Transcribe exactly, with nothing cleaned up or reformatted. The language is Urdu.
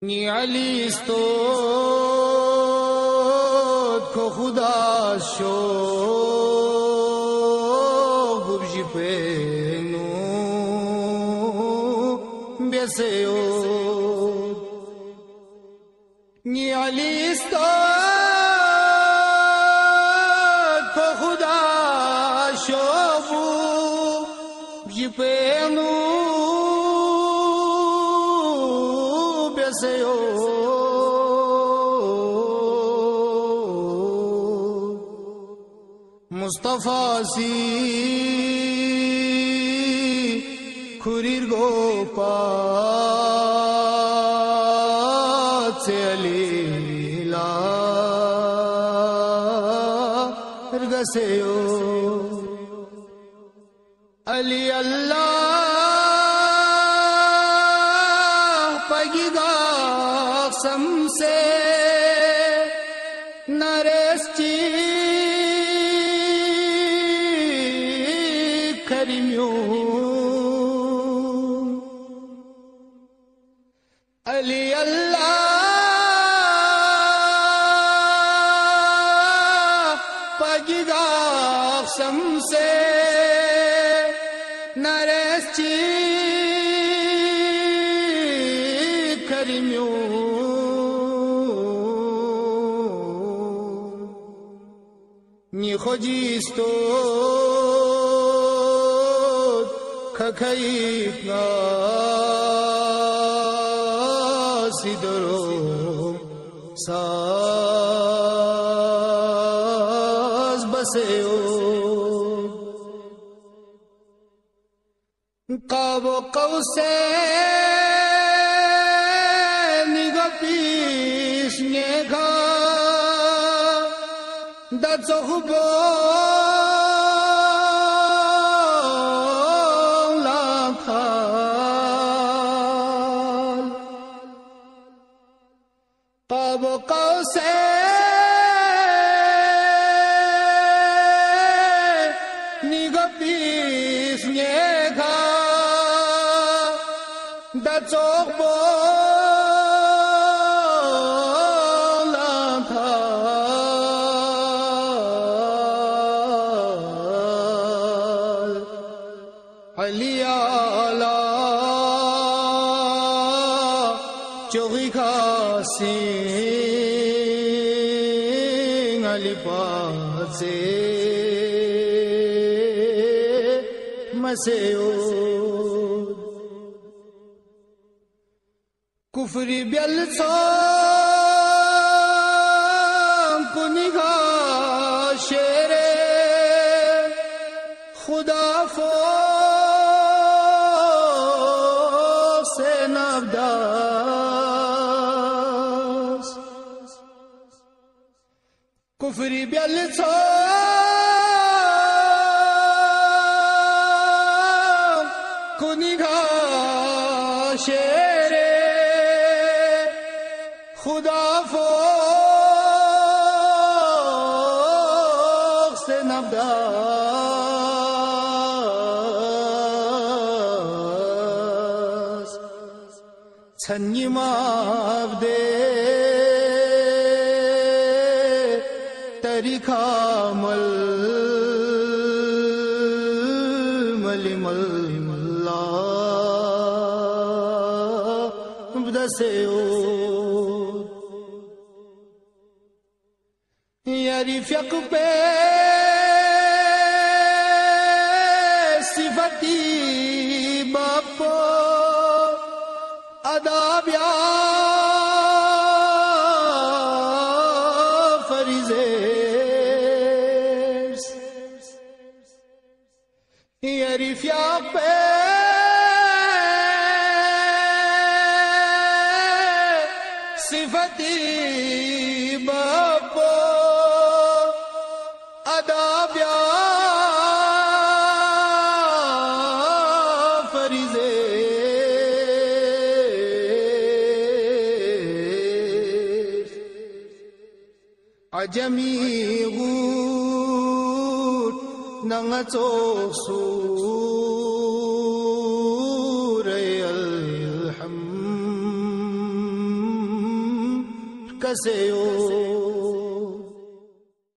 نی علی استود کو خدا شو گبجی پینو بیسیو نی علی استود کو خدا شو گبجی پینو مصطفیٰ سی کھریر گو پات سے علی لا رگسیو علی اللہ سم سے نرسچی کریمیو علی اللہ پگیگا سم سے نرسچی کریمیو نی خوجیستو کھکھیت ناسی درو ساز بسیو قاب و قوسین نگا پیش نیگا دا صحبو لاکھال قاب قوسین نگا پیش نیگا دا صحبو علی آلا چوغی خاسین علی پاک سے مسیو کفری بیل سام کنی گا شیرے خدا فو کفری بیل سام کنی گا شیرے خدا فوق سے نبداس چھنی ماب دے طریقہ مل ملی مل ملا بدسیو یاری فیق پہ صفتی باپو ادابیا یاری فیق پہ صفتی باپو ادابیا فریضے عجمی غوت نغتو سورة الحمد ကစေယော